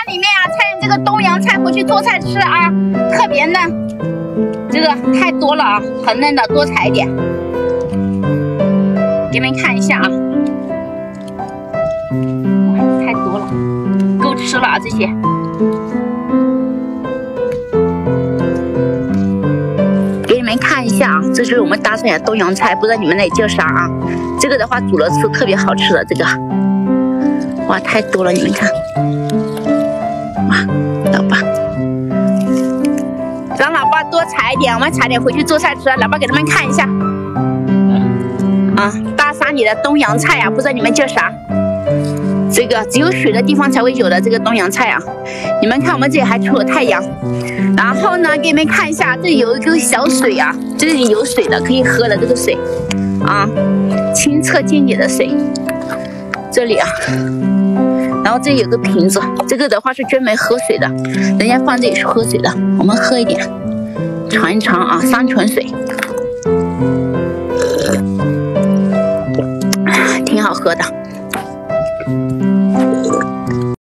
里面啊，采用这个东洋菜回去做菜吃啊，特别嫩。这个太多了啊，很嫩的，多采一点。给你们看一下啊，哇，太多了，够吃了啊这些。给你们看一下啊，这是我们大蒜芽东洋菜，不知道你们那里叫啥啊？这个的话煮了吃特别好吃的这个，哇，太多了，你们看，哇，老爸，让老爸多采一点，我们采点回去做菜吃。老爸给他们看一下，啊，大山里的东洋菜啊，不知道你们叫啥？这个只有水的地方才会有的这个东洋菜啊，你们看我们这里还出了太阳。然后呢，给你们看一下，这里有一个小水啊，这里有水的，可以喝的这个水啊，清澈见底的水。这里啊，然后这里有个瓶子，这个的话是专门喝水的，人家放这里是喝水的，我们喝一点，尝一尝啊，山泉水，挺好喝的。